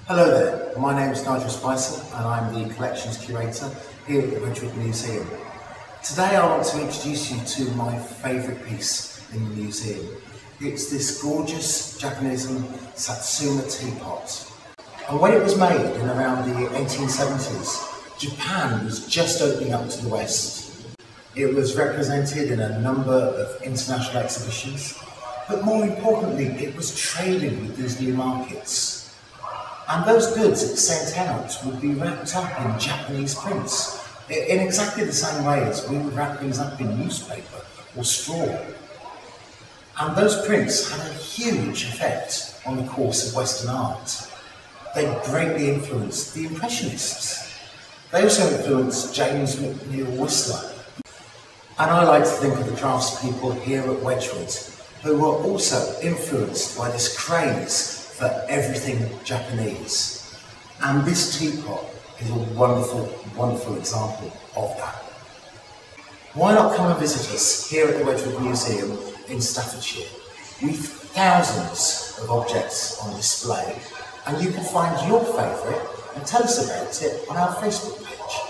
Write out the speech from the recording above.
Hello there, my name is Nigel and I'm the Collections Curator here at the Wedgwood Museum. Today I want to introduce you to my favourite piece in the museum. It's this gorgeous Japanese Satsuma teapot. And when it was made in around the 1870s, Japan was just opening up to the West. It was represented in a number of international exhibitions, but more importantly, it was trading with these new markets. And those goods it sent out would be wrapped up in Japanese prints, in exactly the same way as we would wrap things up in newspaper or straw. And those prints had a huge effect on the course of Western art. They greatly influenced the Impressionists. They also influenced James McNeill Whistler. And I like to think of the craftspeople here at Wedgwood who were also influenced by this craze for everything Japanese. And this teapot is a wonderful, wonderful example of that. Why not come and visit us here at the Wedgwood Museum in Staffordshire? We've thousands of objects on display, and you can find your favourite and tell us about it on our Facebook page.